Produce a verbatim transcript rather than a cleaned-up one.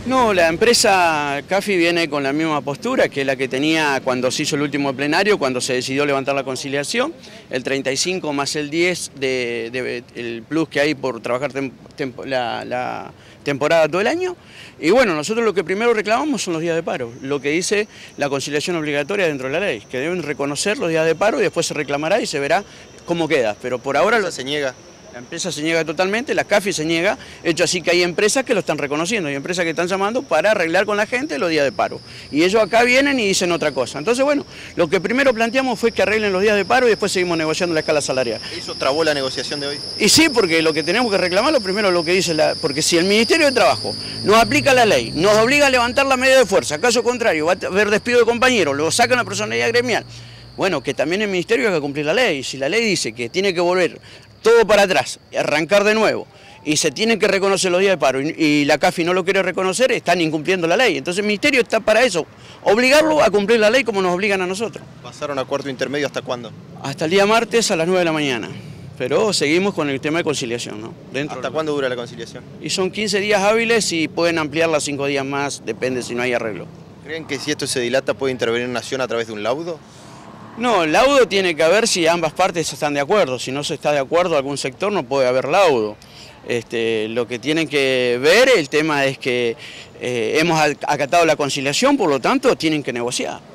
No, la empresa CAFI viene con la misma postura que la que tenía cuando se hizo el último plenario, cuando se decidió levantar la conciliación, el treinta y cinco más el diez de, de el plus que hay por trabajar tem, tem, la, la temporada todo el año. Y bueno, nosotros lo que primero reclamamos son los días de paro, lo que dice la conciliación obligatoria dentro de la ley, que deben reconocer los días de paro y después se reclamará y se verá cómo queda. Pero por ahora lo se niega. La empresa se niega totalmente, la CAFI se niega, hecho así que hay empresas que lo están reconociendo, hay empresas que están llamando para arreglar con la gente los días de paro. Y ellos acá vienen y dicen otra cosa. Entonces, bueno, lo que primero planteamos fue que arreglen los días de paro y después seguimos negociando la escala salarial. ¿Eso trabó la negociación de hoy? Y sí, porque lo que tenemos que reclamar, lo primero lo que dice la... Porque si el Ministerio de Trabajo nos aplica la ley, nos obliga a levantar la medida de fuerza, caso contrario, va a haber despido de compañeros, luego sacan la personalidad gremial. Bueno, que también el Ministerio hay que cumplir la ley. Si la ley dice que tiene que volver todo para atrás, arrancar de nuevo, y se tienen que reconocer los días de paro, y, y la CAFI no lo quiere reconocer, están incumpliendo la ley. Entonces el Ministerio está para eso, obligarlo a cumplir la ley como nos obligan a nosotros. ¿Pasaron a cuarto intermedio hasta cuándo? Hasta el día martes a las nueve de la mañana, pero seguimos con el tema de conciliación, ¿no? Dentro ¿Hasta cuándo dura la conciliación? Y son quince días hábiles y pueden ampliarla cinco días más, depende si no hay arreglo. ¿Creen que si esto se dilata puede intervenir Nación a través de un laudo? No, el laudo tiene que haber si ambas partes están de acuerdo. Si no se está de acuerdo algún sector no puede haber laudo. Este, lo que tienen que ver, el tema es que eh, hemos acatado la conciliación, por lo tanto tienen que negociar.